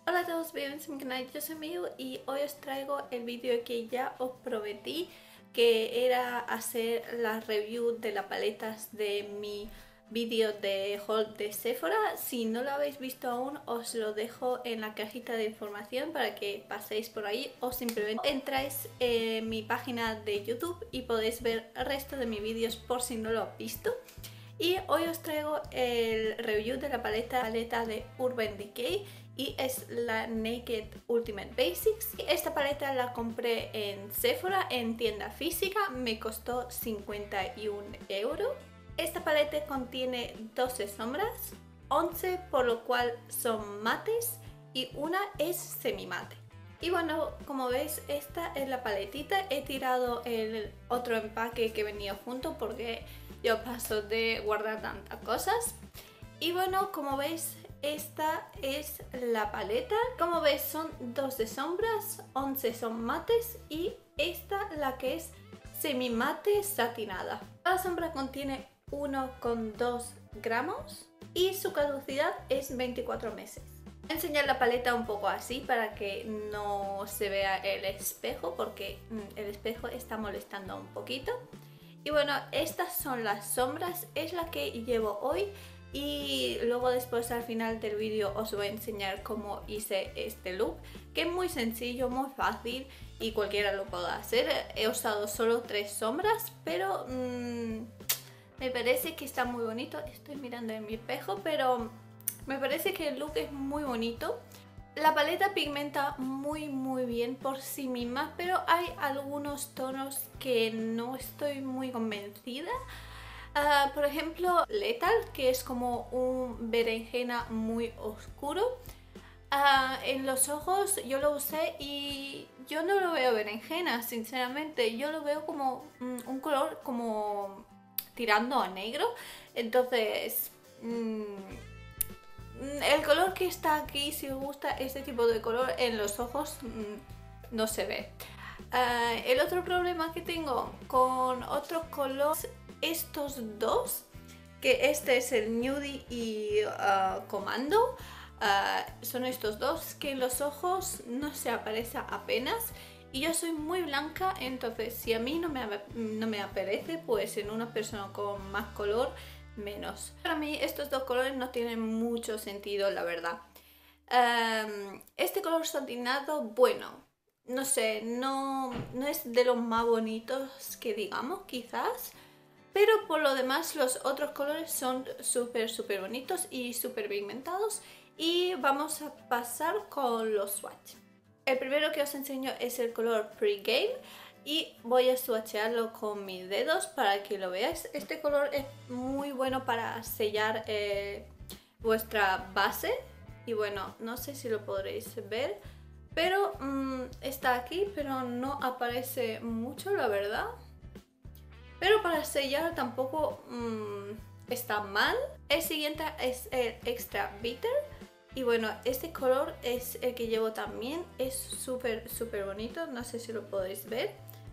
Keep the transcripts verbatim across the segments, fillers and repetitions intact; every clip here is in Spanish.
Hola a todos, bienvenidos a mi canal, yo soy Miu y hoy os traigo el vídeo que ya os prometí, que era hacer la review de las paletas de mi vídeo de haul de Sephora. Si no lo habéis visto aún, os lo dejo en la cajita de información para que paséis por ahí o simplemente entráis en mi página de YouTube y podéis ver el resto de mis vídeos por si no lo habéis visto. Y hoy os traigo el review de la paleta, paleta de Urban Decay y es la Naked Ultimate Basics. Esta paleta la compré en Sephora, en tienda física, me costó cincuenta y un euros. Esta paleta contiene doce sombras, once por lo cual son mates y una es semi mate. Y bueno, como veis, esta es la paletita. He tirado el otro empaque que venía junto porque yo paso de guardar tantas cosas. Y bueno, como veis, esta es la paleta. Como veis, son doce sombras, once son mates y esta la que es semi mate satinada. Cada sombra contiene uno coma dos gramos y su caducidad es veinticuatro meses. Voy a enseñar la paleta un poco así para que no se vea el espejo porque el espejo está molestando un poquito. Y bueno, estas son las sombras, es la que llevo hoy y luego después al final del vídeo os voy a enseñar cómo hice este look, que es muy sencillo, muy fácil y cualquiera lo puede hacer. He usado solo tres sombras, pero mmm, me parece que está muy bonito. Estoy mirando en mi espejo, pero me parece que el look es muy bonito. La paleta pigmenta muy muy bien por sí misma, pero hay algunos tonos que no estoy muy convencida. Uh, por ejemplo, Lethal, que es como un berenjena muy oscuro. Uh, en los ojos yo lo usé y yo no lo veo berenjena, sinceramente. Yo lo veo como um, un color como tirando a negro. Entonces Um, el color que está aquí, si os gusta este tipo de color en los ojos, no se ve. Uh, el otro problema que tengo con otros colores, estos dos, que este es el Nude y uh, Commando, uh, son estos dos que en los ojos no se aparece apenas. Y yo soy muy blanca, entonces si a mí no me, no me aparece, pues en una persona con más color menos. Para mí estos dos colores no tienen mucho sentido, la verdad. Um, este color satinado, bueno, no sé, no, no es de los más bonitos que digamos, quizás. Pero por lo demás los otros colores son súper súper bonitos y súper pigmentados. Y vamos a pasar con los swatch. El primero que os enseño es el color Pre-Game. Y voy a swatchearlo con mis dedos para que lo veáis. Este color es muy bueno para sellar eh, vuestra base. Y bueno, no sé si lo podréis ver, pero mmm, está aquí, pero no aparece mucho, la verdad. Pero para sellar tampoco mmm, está mal. El siguiente es el Extra Bitter. Y bueno, este color es el que llevo también. Es súper súper bonito, no sé si lo podéis ver.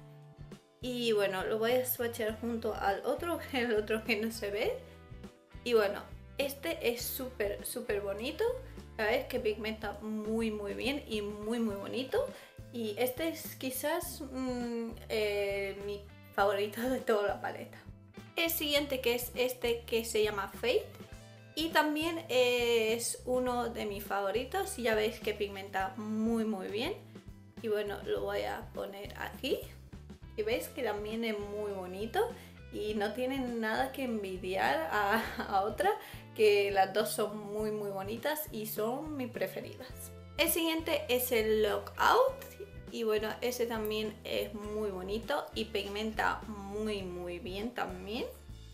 Y bueno, lo voy a swatchear junto al otro, el otro que no se ve. Y bueno, este es súper súper bonito. Sabéis que pigmenta muy muy bien y muy muy bonito. Y este es quizás mmm, eh, mi favorito de toda la paleta. El siguiente, que es este, que se llama Fate. Y también es uno de mis favoritos. Ya veis que pigmenta muy muy bien. Y bueno, lo voy a poner aquí. Y veis que también es muy bonito y no tienen nada que envidiar a, a otra, que las dos son muy muy bonitas y son mis preferidas. El siguiente es el Lockout y bueno, ese también es muy bonito y pigmenta muy muy bien también.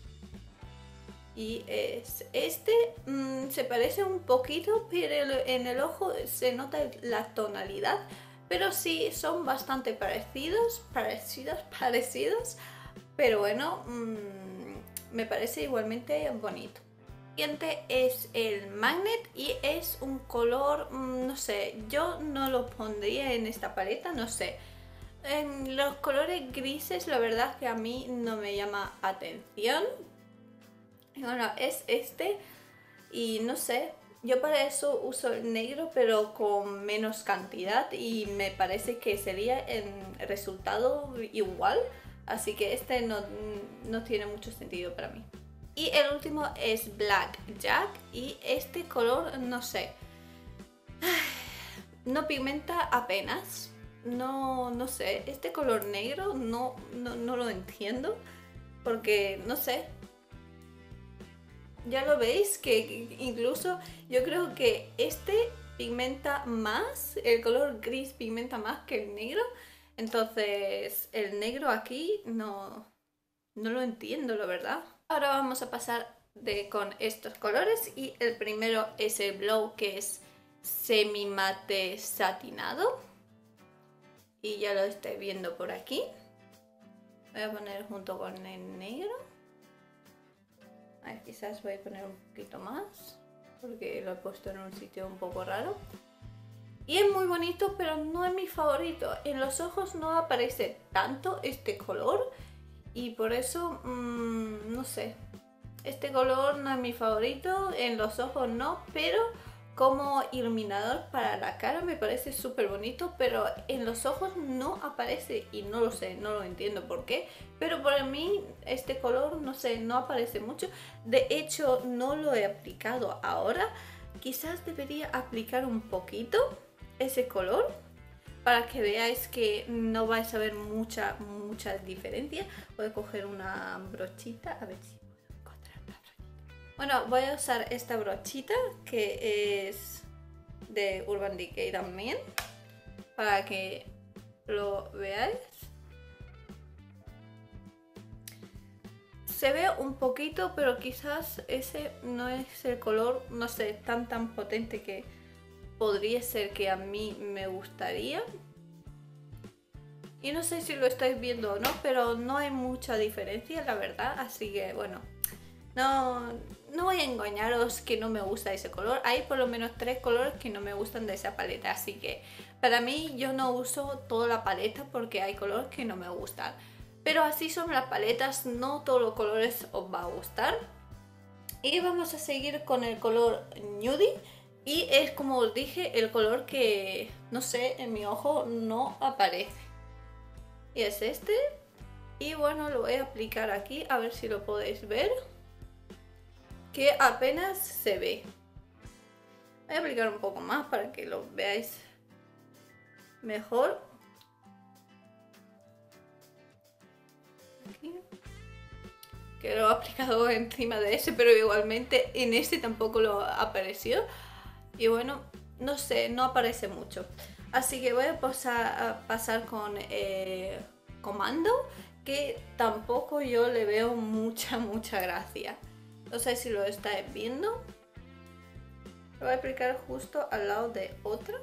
Y es este, mmm, se parece un poquito, pero en el ojo se nota la tonalidad. Pero sí, son bastante parecidos, parecidos, parecidos. Pero bueno, mmm, me parece igualmente bonito. El siguiente es el Magnet y es un color, mmm, no sé, yo no lo pondría en esta paleta, no sé. En los colores grises la verdad que a mí no me llama atención. Y bueno, es este y no sé, Yo para eso uso el negro, pero con menos cantidad, y me parece que sería el resultado igual, así que este no, no tiene mucho sentido para mí. Y el último es Black Jack, y este color, no sé, no pigmenta apenas, no, no sé, este color negro no, no, no lo entiendo, porque no sé. Ya lo veis que incluso yo creo que este pigmenta más, el color gris pigmenta más que el negro. Entonces el negro aquí no, no lo entiendo, la verdad. Ahora vamos a pasar de, con estos colores, y el primero es el Blow, que es semi mate satinado. Y ya lo estoy viendo por aquí. Voy a poner junto con el negro. Ay, quizás voy a poner un poquito más, porque lo he puesto en un sitio un poco raro. Y es muy bonito, pero no es mi favorito. En los ojos no aparece tanto este color, y por eso, mmm, no sé. Este color no es mi favorito, en los ojos no, pero como iluminador para la cara me parece súper bonito, pero en los ojos no aparece, y no lo sé, no lo entiendo por qué, pero para mí este color, no sé, no aparece mucho. De hecho, no lo he aplicado ahora, quizás debería aplicar un poquito ese color para que veáis que no vais a ver mucha, mucha diferencia. Voy a coger una brochita, a ver si Bueno, voy a usar esta brochita que es de Urban Decay también, para que lo veáis. Se ve un poquito, pero quizás ese no es el color, no sé, tan tan potente que podría ser que a mí me gustaría. Y no sé si lo estáis viendo o no, pero no hay mucha diferencia, la verdad, así que bueno. No, no voy a engañaros que no me gusta ese color. Hay por lo menos tres colores que no me gustan de esa paleta, así que para mí yo no uso toda la paleta porque hay colores que no me gustan. Pero así son las paletas, no todos los colores os va a gustar. Y vamos a seguir con el color Nude, y es, como os dije, el color que, no sé, en mi ojo no aparece. Y es este. Y bueno, lo voy a aplicar aquí, a ver si lo podéis ver, que apenas se ve. Voy a aplicar un poco más para que lo veáis mejor. Aquí. Que lo he aplicado encima de ese, pero igualmente en este tampoco lo apareció. Y bueno, no sé, no aparece mucho. Así que voy a pasar, a pasar con eh, Comando, que tampoco yo le veo mucha, mucha gracia. No sé si lo estáis viendo. Lo voy a aplicar justo al lado de otro.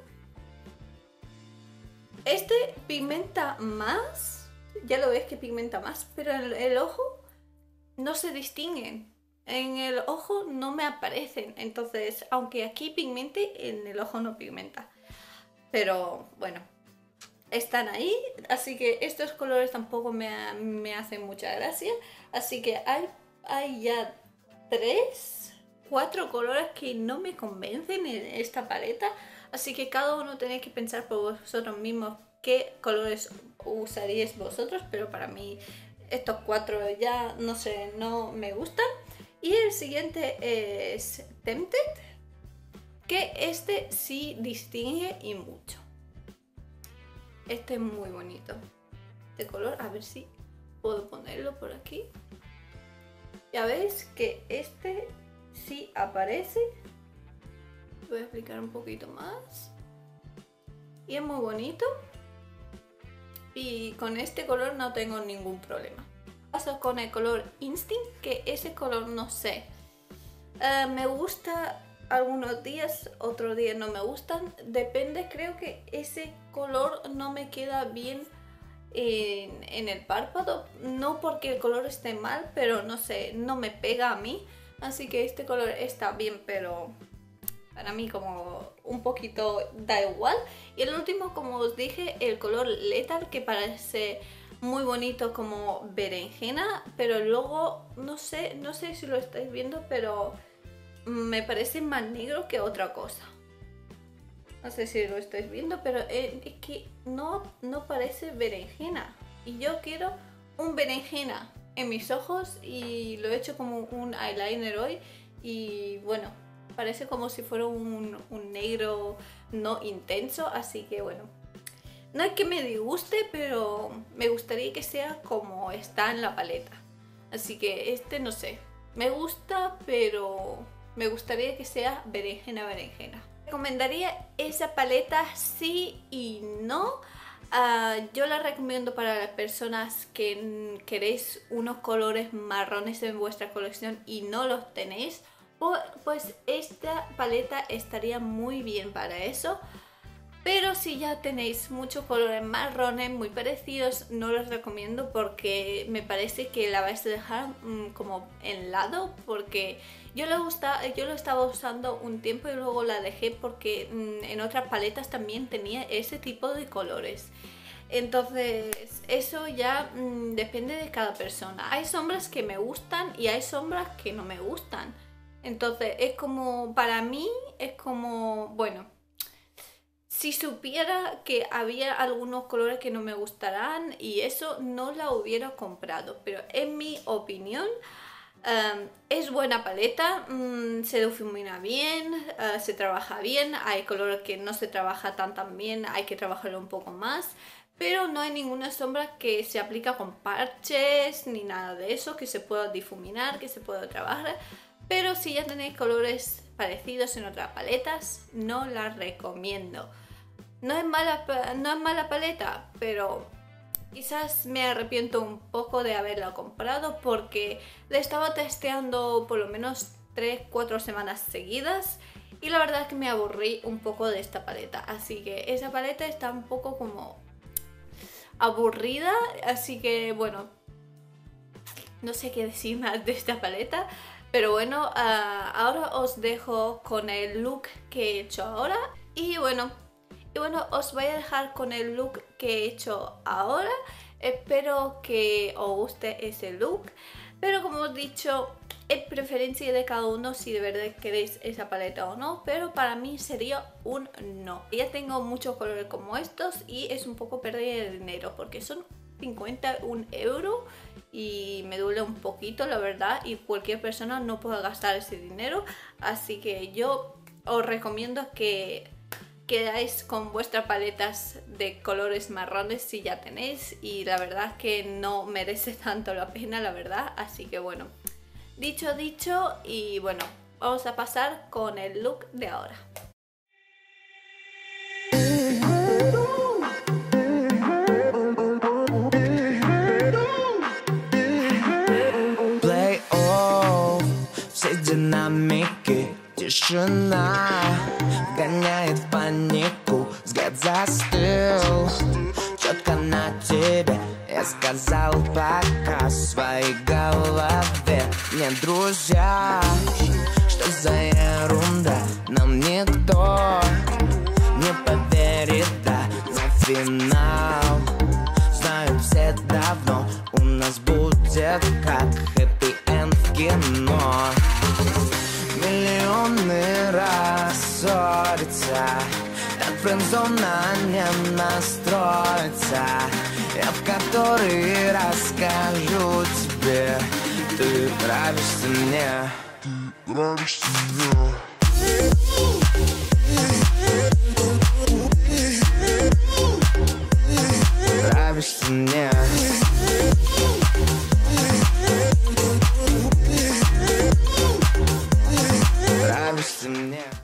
Este pigmenta más. Ya lo ves que pigmenta más, pero en el ojo no se distinguen. En el ojo no me aparecen. Entonces, aunque aquí pigmente, en el ojo no pigmenta. Pero bueno, están ahí. Así que estos colores tampoco me, me hacen mucha gracia. Así que hay, hay ya tres, cuatro colores que no me convencen en esta paleta. Así que cada uno tenéis que pensar por vosotros mismos qué colores usaríais vosotros. Pero para mí estos cuatro ya, no sé, no me gustan. Y el siguiente es Tempted, que este sí distingue y mucho. Este es muy bonito. Este color, a ver si puedo ponerlo por aquí. Ya veis que este sí aparece. Voy a aplicar un poquito más. Y es muy bonito. Y con este color no tengo ningún problema. Paso con el color Instinct, que ese color no sé. Uh, me gusta algunos días, otros días no me gustan. Depende, creo que ese color no me queda bien en, en el párpado. No porque el color esté mal, pero no sé, no me pega a mí. Así que este color está bien, pero para mí como un poquito da igual. Y el último, como os dije, el color Lethal, que parece muy bonito como berenjena, pero luego no sé, no sé si lo estáis viendo, pero me parece más negro que otra cosa. No sé si lo estáis viendo, pero es que no, no parece berenjena. Y yo quiero un berenjena en mis ojos y lo he hecho como un eyeliner hoy. Y bueno, parece como si fuera un, un negro no intenso, así que bueno. No es que me disguste, pero me gustaría que sea como está en la paleta. Así que este no sé, me gusta, pero me gustaría que sea berenjena berenjena. Recomendaría esa paleta sí y no. Uh, yo la recomiendo para las personas que queréis unos colores marrones en vuestra colección y no los tenéis. Pues esta paleta estaría muy bien para eso. Pero si ya tenéis muchos colores marrones muy parecidos, no los recomiendo porque me parece que la vais a dejar mmm, como en lado, porque yo lo, gusta, yo lo estaba usando un tiempo y luego la dejé porque mmm, en otras paletas también tenía ese tipo de colores. Entonces eso ya mmm, depende de cada persona. Hay sombras que me gustan y hay sombras que no me gustan. Entonces es como, para mí es como, bueno, si supiera que había algunos colores que no me gustarán y eso, no la hubiera comprado. Pero en mi opinión um, es buena paleta, um, se difumina bien, uh, se trabaja bien. Hay colores que no se trabaja tan tan bien, hay que trabajarlo un poco más. Pero no hay ninguna sombra que se aplica con parches ni nada de eso, que se pueda difuminar, que se pueda trabajar. Pero si ya tenéis colores parecidos en otras paletas, no la recomiendo. No es mala, no es mala paleta, pero quizás me arrepiento un poco de haberla comprado porque la estaba testeando por lo menos tres cuatro semanas seguidas y la verdad es que me aburrí un poco de esta paleta. Así que esa paleta está un poco como aburrida, así que bueno, no sé qué decir más de esta paleta. Pero bueno, uh, ahora os dejo con el look que he hecho ahora. Y bueno, y bueno, os voy a dejar con el look que he hecho ahora. Espero que os guste ese look. Pero como os he dicho, es preferencia de cada uno si de verdad queréis esa paleta o no. Pero para mí sería un no. Ya tengo muchos colores como estos y es un poco pérdida de dinero porque son cincuenta y un euros y me duele un poquito la verdad, y cualquier persona no puede gastar ese dinero, así que yo os recomiendo que quedáis con vuestras paletas de colores marrones si ya tenéis, y la verdad es que no merece tanto la pena la verdad. Así que bueno, dicho dicho, y bueno, vamos a pasar con el look de ahora. Динамики, тишина гоняет панику, взгляд застыл четко на тебе. Я сказал пока своей голове. Нет, друзья, что за ерунда? Нам никто не поверит, да, на финал. Знают все давно, у нас будет как хэппи-энд в кино. Миллионы раз ссорятся, так френдзона не настроится. Я в который раз скажу тебе, ты нравишься мне, ты нравишься мне. Нравишься мне.